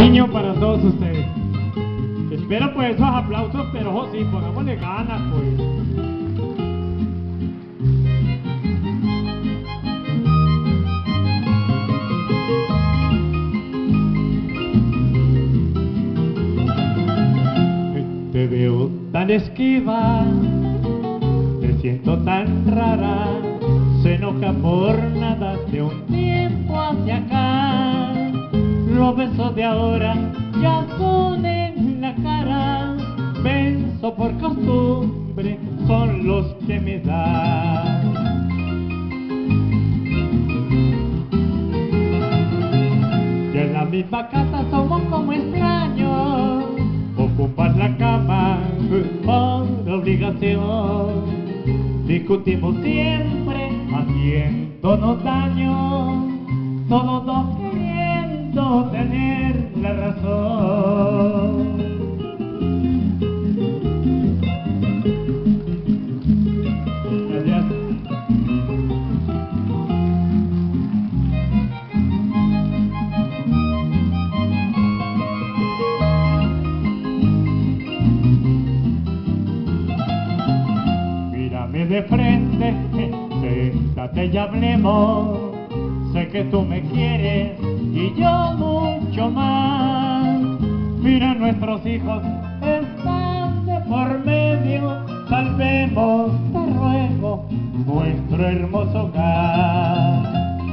cariño para todos ustedes. Espero pues esos aplausos, pero ojo, sí, pongámosle ganas pues. Te veo tan esquiva, te siento tan rara, se enoja por nada de un tiempo hacia acá. Los besos de ahora ya son en la cara, beso por costumbre son los que me dan. Y en la misma casa somos como extraños, ocupas la cama por obligación. Discutimos siempre haciéndonos daño, todos dos queriendo tener la razón. Gracias. Mírame de frente, siéntate y hablemos. Sé que tú me quieres y yo mucho más. Mira, nuestros hijos están de por medio. Salvemos, te ruego, nuestro hermoso hogar.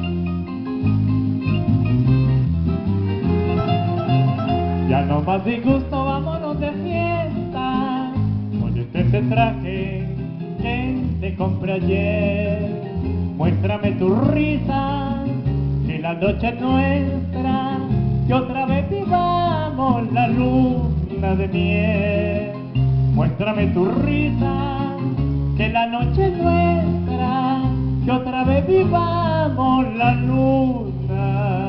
Ya no más disgusto, vámonos de fiesta. Ponete este traje que te compré ayer. Muéstrame tu risa, que la noche es nuestra, que otra vez vivamos la luna de miel. Muéstrame tu risa, que la noche es nuestra, que otra vez vivamos la luna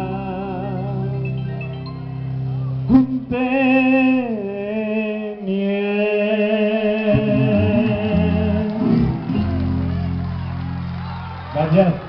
de miel. Gracias.